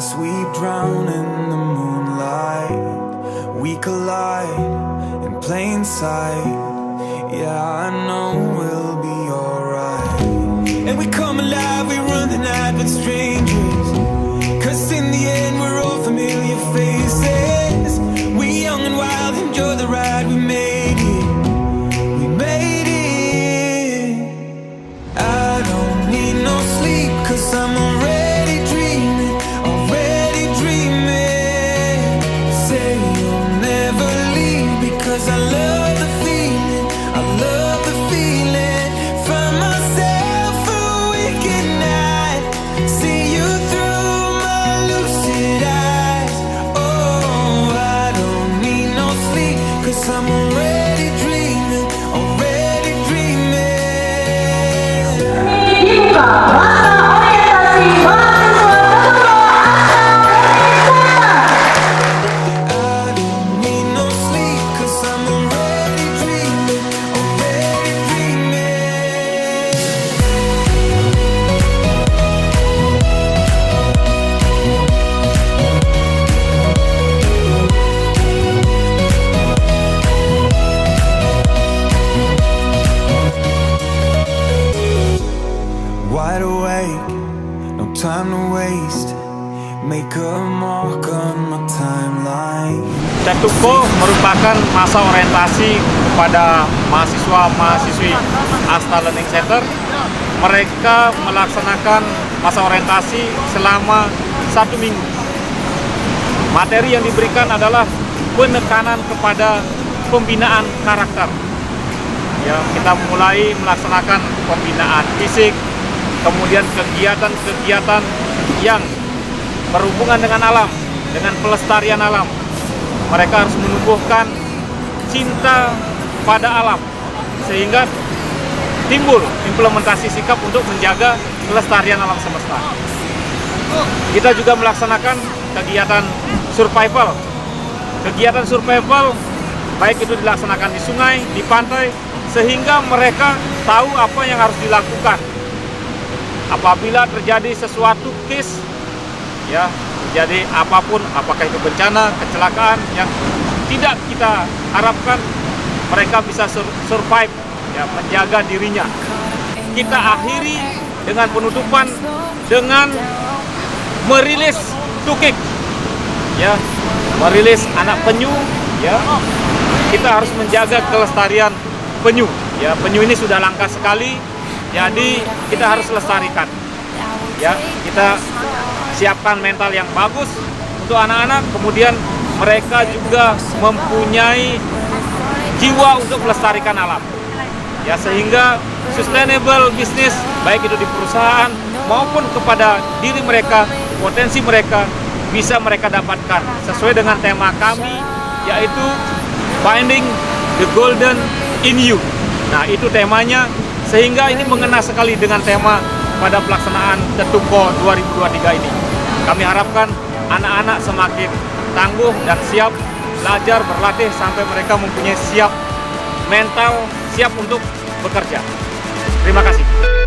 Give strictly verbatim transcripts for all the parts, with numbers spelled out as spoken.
As we drown in the moonlight, we collide in plain sight. Yeah, I know we'll be alright. And we come alive, we run the night with strangers, 'cause in the end we're all familiar faces. We young and wild, enjoy the ride, we made it, we made it. I don't need no sleep, 'cause I'm already dreaming, already dreaming. Say you'll never leave, because I love the feeling, I love the feeling. Find myself a wicked night, see you through my lucid eyes. Oh, I don't need no sleep, 'cause I'm already dreaming, already dreaming. Wide awake, no time to waste. Make a mark on my timeline. Cetuko merupakan masa orientasi kepada mahasiswa-mahasiswi Asta Learning Center. Mereka melaksanakan masa orientasi selama satu minggu. Materi yang diberikan adalah penekanan kepada pembinaan karakter. Ya, kita mulai melaksanakan pembinaan fisik, kemudian kegiatan-kegiatan yang berhubungan dengan alam, dengan pelestarian alam. Mereka harus menumbuhkan cinta pada alam, sehingga timbul implementasi sikap untuk menjaga kelestarian alam semesta. Kita juga melaksanakan kegiatan survival. Kegiatan survival, baik itu dilaksanakan di sungai, di pantai, sehingga mereka tahu apa yang harus dilakukan apabila terjadi sesuatu case, ya, jadi apapun, apakah itu bencana, kecelakaan yang tidak kita harapkan, mereka bisa sur survive, ya, menjaga dirinya. Kita akhiri dengan penutupan dengan merilis tukik, ya, merilis anak penyu, ya. Kita harus menjaga kelestarian penyu, ya. Penyu ini sudah langka sekali. Jadi kita harus lestarikan, ya. Kita siapkan mental yang bagus untuk anak-anak, kemudian mereka juga mempunyai jiwa untuk melestarikan alam, ya, sehingga sustainable business, baik itu di perusahaan maupun kepada diri mereka, potensi mereka bisa mereka dapatkan sesuai dengan tema kami, yaitu Finding the Golden in You. Nah, itu temanya, sehingga ini mengena sekali dengan tema pada pelaksanaan Cetuko dua ribu dua puluh tiga ini. Kami harapkan anak-anak semakin tangguh dan siap belajar, berlatih sampai mereka mempunyai siap mental, siap untuk bekerja. Terima kasih.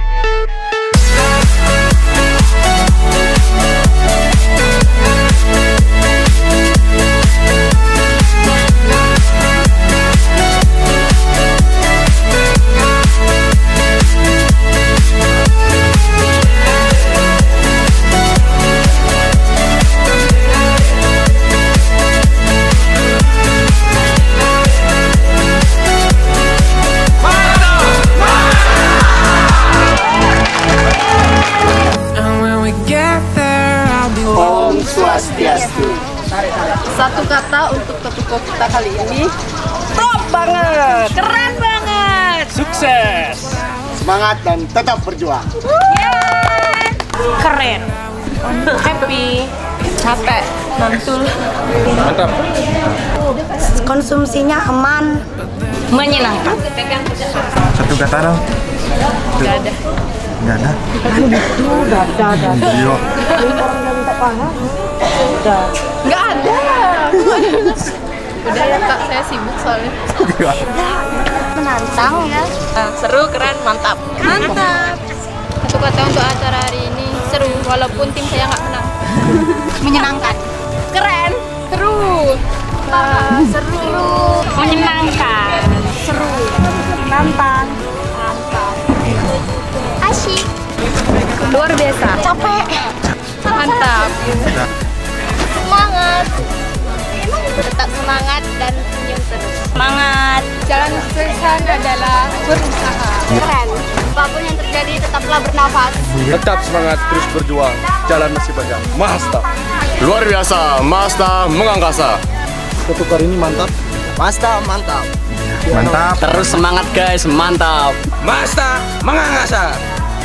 Satu kata untuk Cetuko kita kali ini, top banget, keren banget, Sukses, semangat dan tetap berjuang. Yeay. Keren, happy, capek, mantul, mantap, konsumsinya aman, menyenangkan. Satu kata dong. Gak ada. Gak ada. Itu gak ada. Iya. Orang minta paham. Udah. Gak ada. Udah ya kak, saya sibuk soalnya. Menantang ya. Nah, seru, keren, mantap. Mantap. Satu kata untuk acara hari ini, seru walaupun tim saya nggak menang. Menyenangkan. Keren. Seru. Uh, seru. Menyenangkan. Seru. Nantang. Mantap. Asyik. Luar biasa. Capek. Mantap. Semangat. Tetap semangat dan senyum terus. Semangat. Jalan sukses adalah berusaha. Keren. Apapun yang terjadi tetaplah bernafas. Tetap semangat, terus berjuang. Jalan masih banyak. Masta. Luar biasa, Masta mengangkasa. Ketukar ini mantap. Masta mantap. Mantap. Terus semangat guys, mantap. Masta mengangkasa.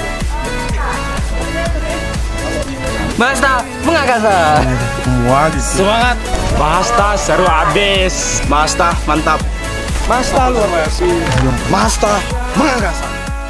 Masta mengangkasa. Semua gitu. Semangat. Masta seru abis. Masta mantap. Masta luar biasa. Masta mengangkasa.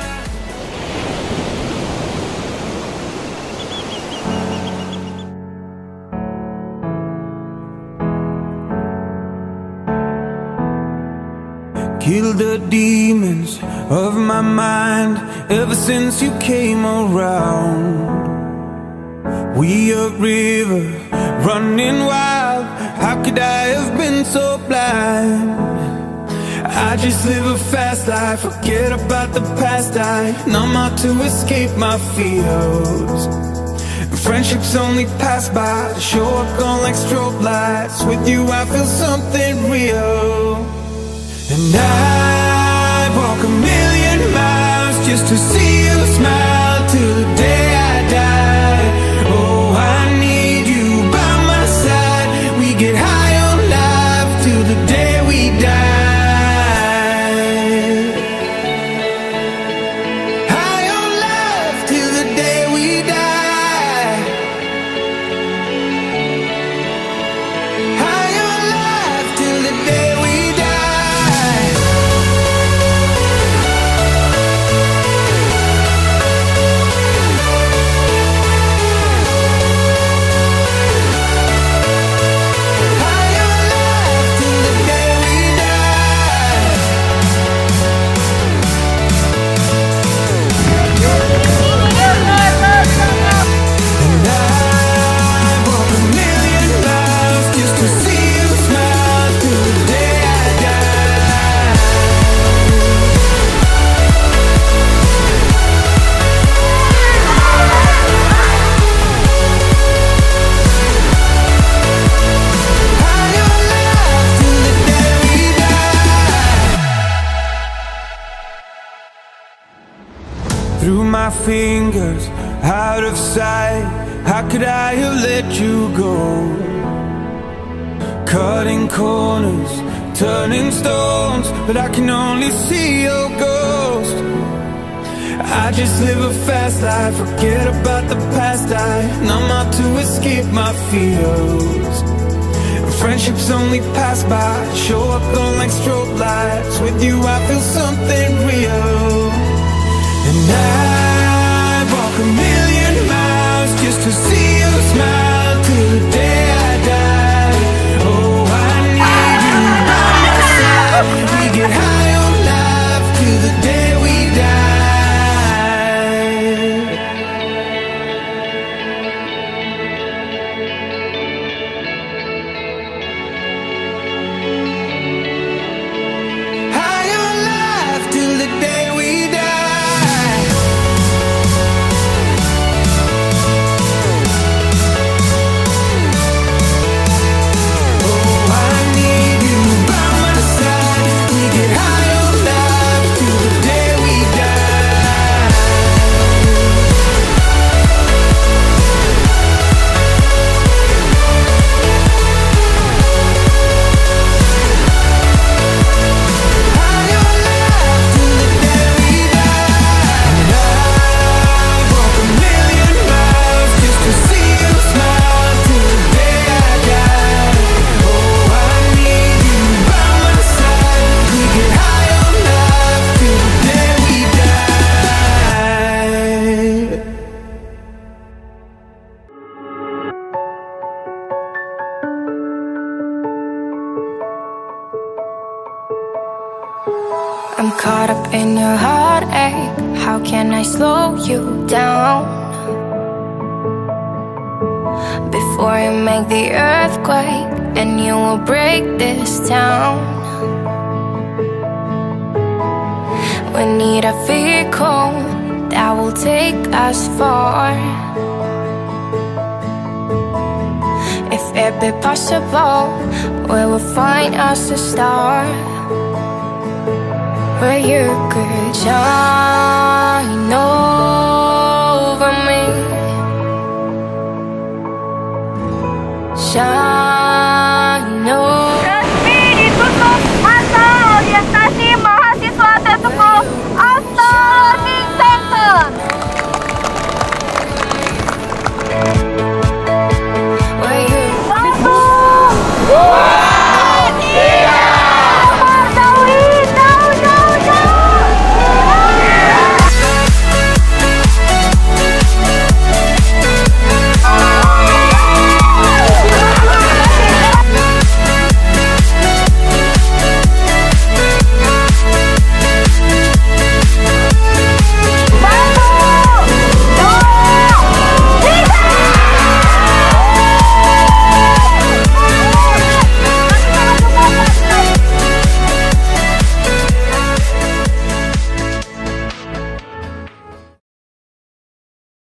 Kill the demons of my mind ever since you came around. We a river running wild. How could I have been so blind? I just live a fast life, forget about the past. I numb out to escape my fears. Friendships only pass by, show up gone like strobe lights. With you I feel something real. And I walk a million miles just to see you smile till the day I die. Oh, I need you by my side. We get high on life till the day we die. High on life till the day we die. High on life till the day we die. Through my fingers, out of sight. How could I have let you go? Cutting corners, turning stones, but I can only see your ghost. I just live a fast life, forget about the past. I numb out to escape my fears. Friendships only pass by, show up on like strobe lights. With you I feel something real. And I walk a million miles just to see you smile till the day I die. Oh, I need you by my side. We get high on life till the day we die. High on life till the day we die. I'm caught up in your heartache. How can I slow you down? before you make the earthquake, and you will break this town. We need a vehicle that will take us far. If it be possible, we will find us a star where you could shine over me, shine